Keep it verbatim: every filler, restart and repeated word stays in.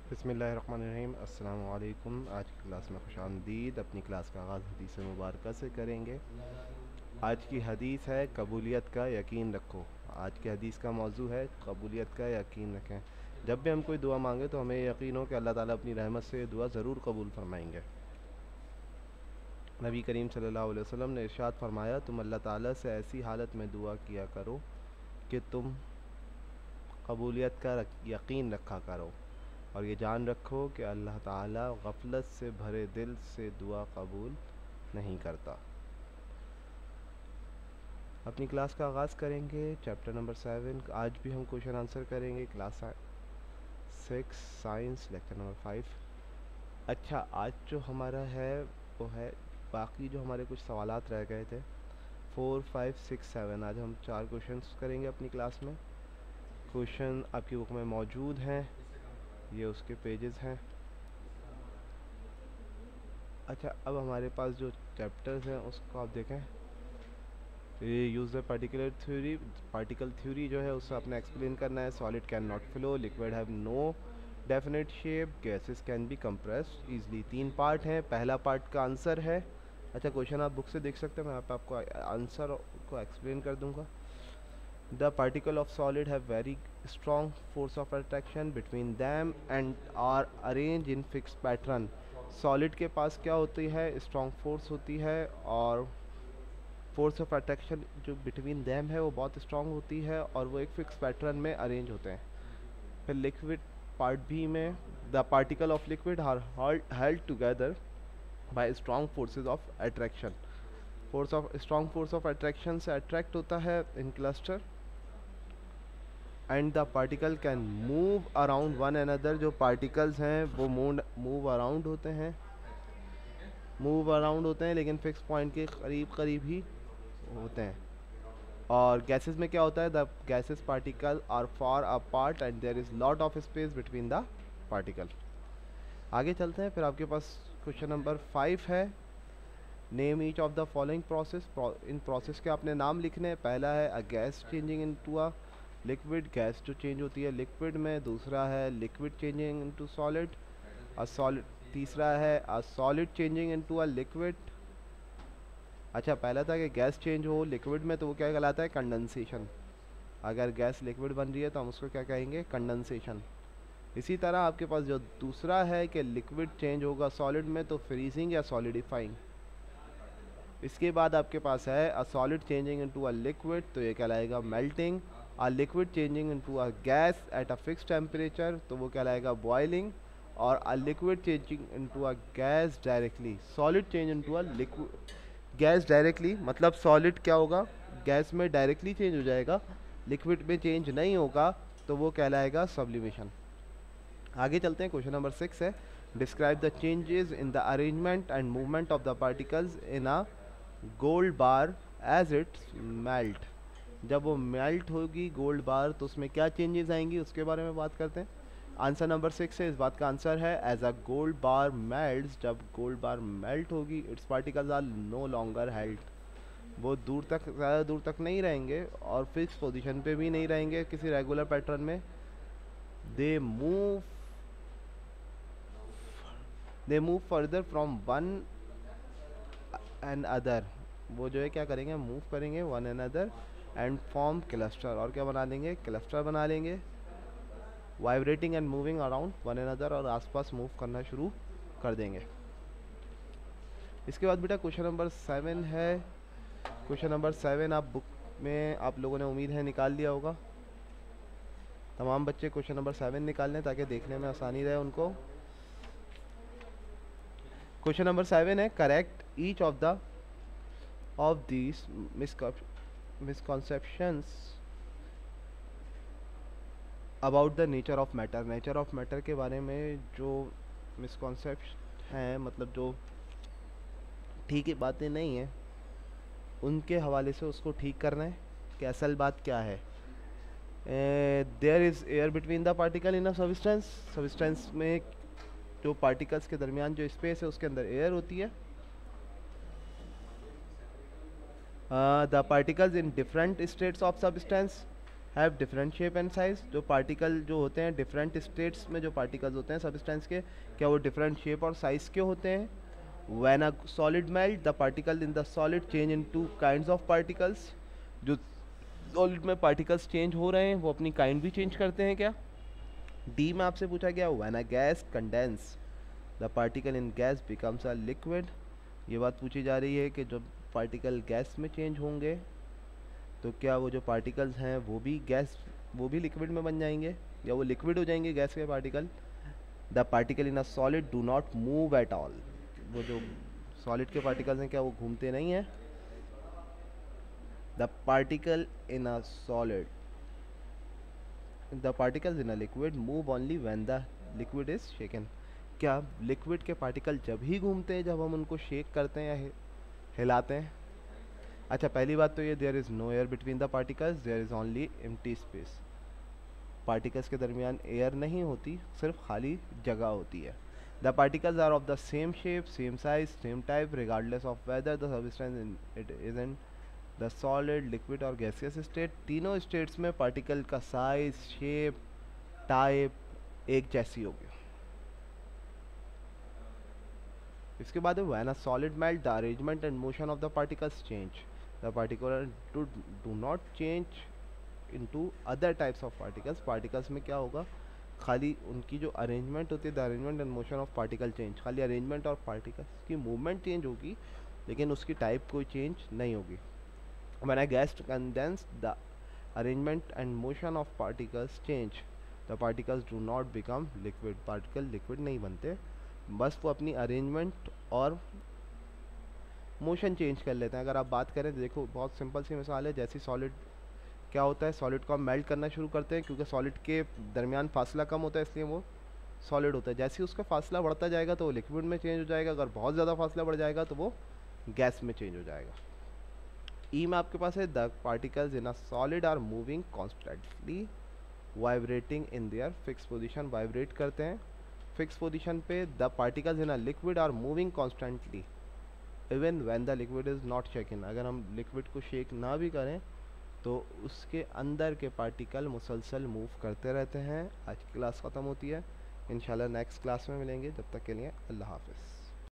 बिस्मिल्लाहिर्रहमानिर्रहीम। अस्सलामु अलैकुम। आज की क्लास में खुशामदीद। अपनी क्लास का आगाज़ हदीस मुबारक से करेंगे। आज की हदीस है कबूलियत का यकीन रखो। आज की हदीस का मौजू है कबूलियत का यकीन रखें। जब भी हम कोई दुआ मांगे तो हमें यकीन हो कि अल्लाह ताला अपनी रहमत से दुआ ज़रूर कबूल फरमाएंगे। नबी करीम सल्लल्लाहु अलैहि वसल्लम ने इरशाद फरमाया, तुम अल्लाह ताला से ऐसी हालत में दुआ किया करो कि तुम कबूलियत का यकीन रखा करो, और ये जान रखो कि अल्लाह ताला गफलत से भरे दिल से दुआ कबूल नहीं करता। अपनी क्लास का आगाज़ करेंगे चैप्टर नंबर सेवन। आज भी हम क्वेश्चन आंसर करेंगे। Class six science lecture number five. अच्छा, आज जो हमारा है वो है बाकी जो हमारे कुछ सवालात रह गए थे, फोर फाइव सिक्स सेवन। आज हम चार क्वेश्चन करेंगे अपनी क्लास में। क्वेश्चन आपकी बुक में मौजूद हैं, ये उसके पेजेस हैं। अच्छा, अब हमारे पास जो चैप्टर्स हैं उसको आप देखें। ये use the particular theory. Particle theory जो है उससे आपने एक्सप्लेन करना है। Solid can not flow, liquid have no definite shape, gases can be compressed easily. तीन पार्ट हैं। पहला पार्ट का आंसर है। अच्छा, क्वेश्चन आप बुक से देख सकते हैं, मैं आप, आपको आंसर को एक्सप्लेन कर दूंगा। The particle of solid have very strong force of attraction between them and are arranged in fixed pattern। Solid के पास क्या होती है? स्ट्रॉन्ग फोर्स होती है, और फोर्स ऑफ अट्रैक्शन जो बिटवीन देम है वो बहुत स्ट्रॉन्ग होती है, और वो एक फिक्स पैटर्न में अरेंज होते हैं। फिर लिक्विड पार्ट बी में, the particle of liquid are held together by strong forces of attraction. Force of strong force of attraction से अट्रैक्ट होता है in cluster, and the particle can move around one another. जो particles हैं वो move move around होते हैं move around होते हैं लेकिन फिक्स पॉइंट के करीब करीब ही होते हैं। और गैसेस में क्या होता है? The gases particle are far apart and there is lot of space between the particle. आगे चलते हैं। फिर आपके पास क्वेश्चन नंबर फाइव है। Name each of the following process. इन प्रोसेस के आपने नाम लिखने हैं। पहला है a gas changing into a liquid, gas जो चेंज होती है लिक्विड में। दूसरा है liquid changing into solid. A solid तीसरा है a solid changing into a liquid. अच्छा, पहला था कि गैस चेंज हो लिक्विड में तो वो क्या कहलाता है? कंडेंसेशन। अगर गैस लिक्विड बन रही है तो हम उसको क्या कहेंगे? कंडेंसेशन। इसी तरह आपके पास जो दूसरा है कि लिक्विड चेंज होगा सॉलिड में तो फ्रीजिंग या सॉलिडिफाइंग। इसके बाद आपके पास है a solid changing into a liquid, तो ये कहलाएगा melting. A liquid changing into a gas at a fix temperature, तो वो कहलाएगा बॉइलिंग। और a liquid changing into a gas directly, solid change into a liquid gas directly, मतलब solid क्या होगा? गैस में डायरेक्टली चेंज हो जाएगा, लिक्विड में चेंज नहीं होगा, तो वो कहलाएगा सब्लिमेशन। आगे चलते हैं। क्वेश्चन नंबर सिक्स है, describe the changes in the arrangement and movement of the particles in a gold bar as it melt. जब वो मेल्ट होगी गोल्ड बार तो उसमें क्या चेंजेस आएंगी उसके बारे में बात करते हैं। आंसर नंबर सिक्स है, इस बात का आंसर है as a gold bar melts. जब गोल्ड बार मेल्ट होगी its particles are no longer held, वो दूर तक ज़्यादा दूर तक नहीं रहेंगे और फिक्स पोजीशन पे भी नहीं रहेंगे किसी रेगुलर पैटर्न में। They move they move further from one and other, वो जो है क्या करेंगे? मूव करेंगे one and other and form cluster, और क्या बना लेंगे? क्लस्टर बना लेंगे। Vibrating and moving around one and other, और आसपास मूव करना शुरू कर देंगे। इसके बाद बेटा क्वेश्चन नंबर सेवन है। क्वेश्चन नंबर सेवन आप बुक में आप लोगों ने उम्मीद है निकाल लिया होगा। तमाम बच्चे क्वेश्चन नंबर सेवन निकाल लें ताकि देखने में आसानी रहे उनको। क्वेश्चन नंबर सेवन है, correct each of the of these misconceptions about the nature of matter. Nature of matter के बारे में जो मिसकॉन्सेप्ट हैं, मतलब जो ठीक है बातें नहीं हैं, उनके हवाले से उसको ठीक करना है कि असल बात क्या है। There is air between the particle in a substance. Substance में जो पार्टिकल्स के दरमियान जो स्पेस है उसके अंदर एयर होती है। The particles in different states of substance have different shape and size, जो पार्टिकल जो होते हैं डिफरेंट स्टेट्स में, जो पार्टिकल्स होते हैं सब्सटेंस के, क्या वो डिफरेंट शेप और साइज के होते हैं? When a solid melt the particle in the solid change into kinds of particles, जो सॉलिड में पार्टिकल्स चेंज हो रहे हैं वो अपनी काइंड भी चेंज करते हैं क्या? डी में आपसे पूछा गया when a gas condense the particle in gas becomes a liquid, ये बात पूछी जा रही है कि जब पार्टिकल गैस में चेंज होंगे तो क्या वो जो पार्टिकल्स हैं वो भी गैस वो भी लिक्विड में बन जाएंगे या वो लिक्विड हो जाएंगे गैस के particle? The particle in a solid do not move at all, वो जो सॉलिड के पार्टिकल्स हैं क्या वो घूमते नहीं हैं? The particle in a solid the particles in a liquid move only when the liquid is shaken, क्या लिक्विड के पार्टिकल जब ही घूमते हैं जब हम उनको शेक करते हैं या हिलाते हैं? अच्छा, पहली बात तो ये there is no air between the particles, there is only empty space, particles के दरमियान एयर नहीं होती, सिर्फ खाली जगह होती है। The particles are of the same shape, same size, same type regardless of whether the substance it is in the solid, liquid और गैसियस स्टेट। तीनों स्टेट्स में पार्टिकल का साइज, शेप, टाइप एक जैसी होगी। इसके बाद when a solid melt the arrangement and motion of the particles change, the particular do do not change into other types of particles, particles में क्या होगा खाली उनकी जो अरेंजमेंट होती है, the arrangement and motion of particle change, खाली arrangement और पार्टिकल्स की मूवमेंट चेंज होगी लेकिन उसकी टाइप कोई चेंज नहीं होगी। When a gas condense the arrangement and motion of particles change, the particles do not become liquid, particle liquid नहीं बनते, बस वो अपनी अरेंजमेंट और मोशन चेंज कर लेते हैं। अगर आप बात करें तो देखो बहुत सिंपल सी मिसाल है, जैसी सॉलिड क्या होता है, सॉलिड को हम मेल्ट करना शुरू करते हैं क्योंकि सॉलिड के दरमियान फासला कम होता है इसलिए वो सॉलिड होता है, जैसे ही उसका फासला बढ़ता जाएगा तो वो लिक्विड में चेंज हो जाएगा, अगर बहुत ज़्यादा फासला बढ़ जाएगा तो वो गैस में चेंज हो जाएगा। ई में आपके पास है the particles in a solid are moving constantly vibrating in their fix position, vibrate करते हैं फिक्स पोजिशन पे। The particles in a liquid are moving constantly even when the liquid is not shaken, अगर हम liquid को shake ना भी करें तो उसके अंदर के पार्टिकल मुसलसल मूव करते रहते हैं। आज की क्लास ख़त्म होती है, इंशाल्लाह नेक्स्ट क्लास में मिलेंगे, जब तक के लिए अल्लाह हाफ़िज़।